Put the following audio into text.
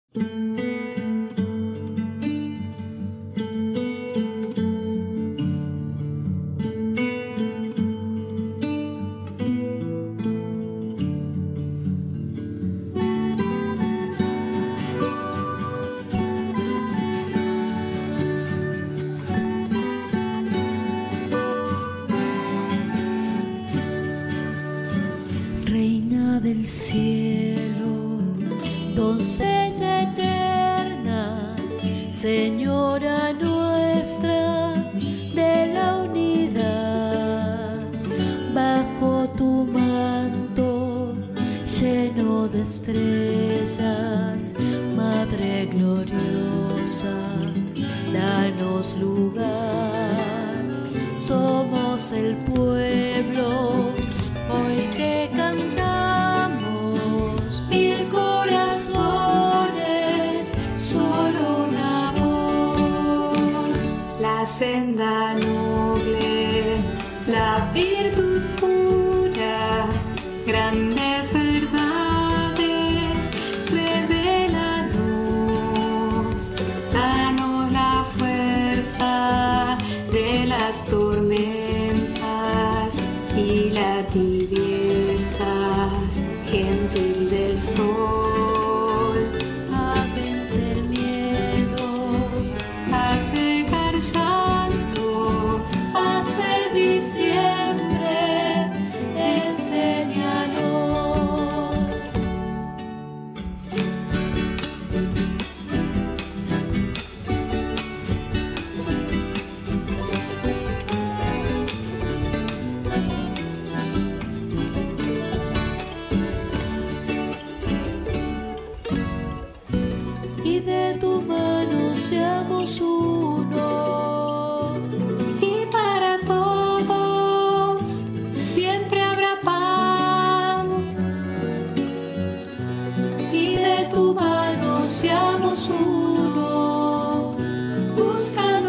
Reina del cielo, doncella eterna, Señora nuestra de la unidad, bajo tu manto lleno de estrellas, Madre gloriosa, danos lugar, somos el pueblo. Hoy te cantamos, mil corazones, solo una voz. La senda noble, la virtud pura, grandes verdades, revélanos, danos la fuerza de las tormentas y la tibieza gentil del sol, A vencer miedos, a cegar llantos, a servir siempre, enséñanos. Y de tu mano seamos uno. y para todos siempre habrá paz. Y de tu mano seamos uno. Busca